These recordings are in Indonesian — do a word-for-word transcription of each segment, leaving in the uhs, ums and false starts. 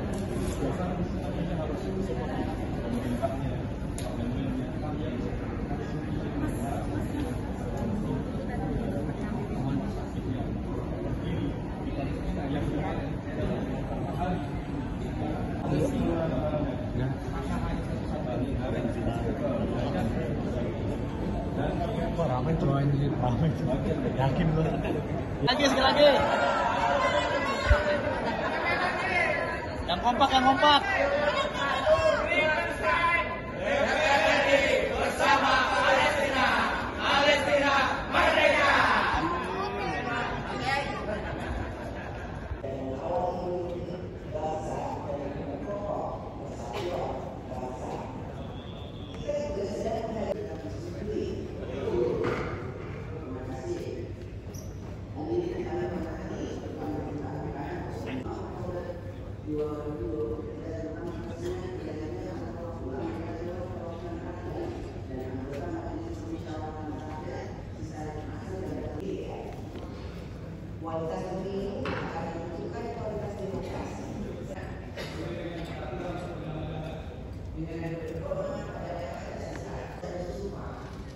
suasana di sini harus seperti pemerintahnya, ramai tuh anjir, ramai tuh. Yakin lu. Lagi sekali lagi. Yang kompak, yang kompak. Bersama Palestina, Palestina merdeka. Kualitas pemilu akan menentukan kualitas demokrasi. Dengan berdoa pada yang ada sesat dan bersumpah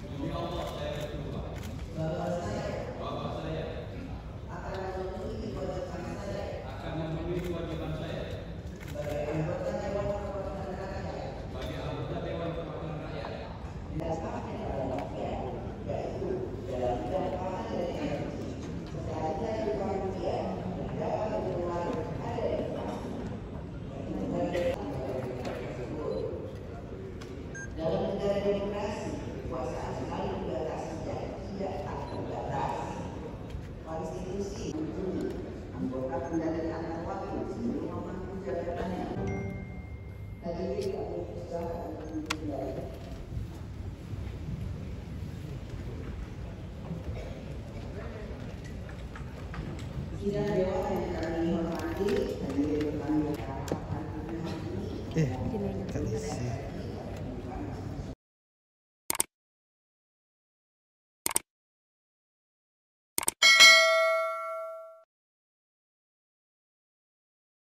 bahwa saya akan memenuhi kewajiban saya Akan memenuhi kewajiban saya sebagai anggota Dewan Perwakilan Rakyat sebagai anggota Dewan Perwakilan Rakyat didasarkan pada rakyat, yaitu dalam bidang pangan dan energi. Seharusnya kemudian dapat mengeluarkan ada dalam negara demokrasi, kekuasaan selalu dibatasi dan tidak terbatas. Konstitusi menjadi anggota kendali antar wakil sebelum memenuhi jabatannya. Hadirin kami persilakan untuk kembali. Sidang dewan yang kami hormati, hadirin kami harapkan Eh, tadi sih.